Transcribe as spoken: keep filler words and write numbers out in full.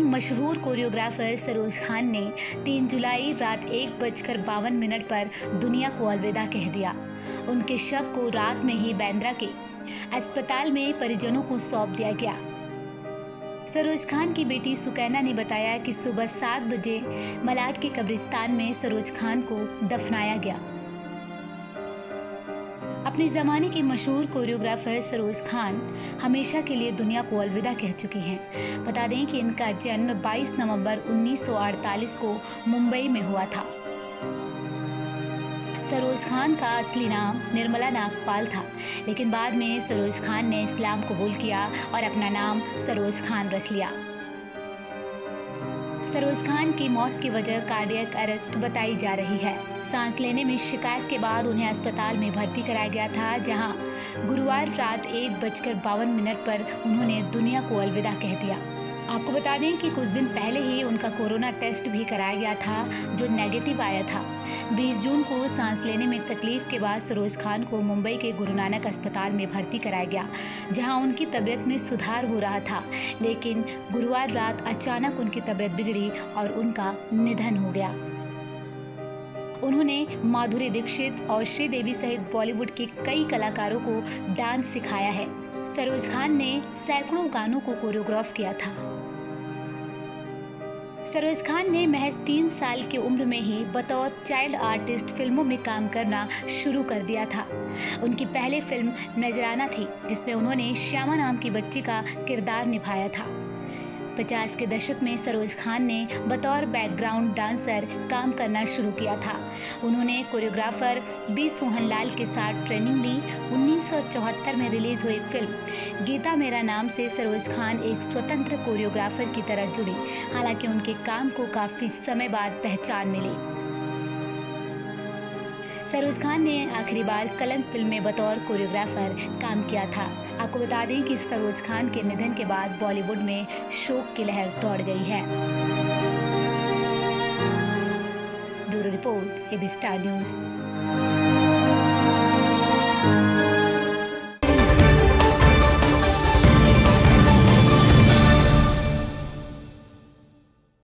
मशहूर कोरियोग्राफर सरोज खान ने तीन जुलाई रात एक बजकर बावन मिनट पर दुनिया को अलविदा कह दिया। उनके शव को रात में ही बांद्रा के अस्पताल में परिजनों को सौंप दिया गया। सरोज खान की बेटी सुकैना ने बताया कि सुबह सात बजे मलाड के कब्रिस्तान में सरोज खान को दफनाया गया। अपने ज़माने की मशहूर कोरियोग्राफर सरोज खान हमेशा के लिए दुनिया को अलविदा कह चुकी हैं। बता दें कि इनका जन्म बाईस नवंबर उन्नीस सौ अड़तालीस को मुंबई में हुआ था। सरोज खान का असली नाम निर्मला नागपाल था, लेकिन बाद में सरोज खान ने इस्लाम कबूल किया और अपना नाम सरोज खान रख लिया। सरोज खान की मौत की वजह कार्डियक अरेस्ट बताई जा रही है। सांस लेने में शिकायत के बाद उन्हें अस्पताल में भर्ती कराया गया था, जहां गुरुवार रात एक बजकर बावन मिनट पर उन्होंने दुनिया को अलविदा कह दिया। आपको बता दें कि कुछ दिन पहले ही उनका कोरोना टेस्ट भी कराया गया था, जो नेगेटिव आया था। बीस जून को सांस लेने में तकलीफ के बाद सरोज खान को मुंबई के गुरु नानक अस्पताल में भर्ती कराया गया, जहां उनकी तबीयत में सुधार हो रहा था। लेकिन गुरुवार रात अचानक उनकी तबीयत बिगड़ी और उनका निधन हो गया। उन्होंने माधुरी दीक्षित और श्रीदेवी सहित बॉलीवुड के कई कलाकारों को डांस सिखाया है। सरोज खान ने सैकड़ों गानों को कोरियोग्राफ किया था। सरोज खान ने महज तीन साल की उम्र में ही बतौर चाइल्ड आर्टिस्ट फिल्मों में काम करना शुरू कर दिया था। उनकी पहली फिल्म नजराना थी, जिसमें उन्होंने श्यामा नाम की बच्ची का किरदार निभाया था। पचास के दशक में सरोज खान ने बतौर बैकग्राउंड डांसर काम करना शुरू किया था। उन्होंने कोरियोग्राफर बी सोहनलाल के साथ ट्रेनिंग ली। उन्नीस सौ चौहत्तर में रिलीज हुई फिल्म गीता मेरा नाम से सरोज खान एक स्वतंत्र कोरियोग्राफर की तरह जुड़ी। हालांकि उनके काम को काफी समय बाद पहचान मिली। सरोज खान ने आखिरी बार कलंक फिल्म में बतौर कोरियोग्राफर काम किया था। आपको बता दें कि सरोज खान के निधन के बाद बॉलीवुड में शोक की लहर दौड़ गई है। Bureau report, AB Star news.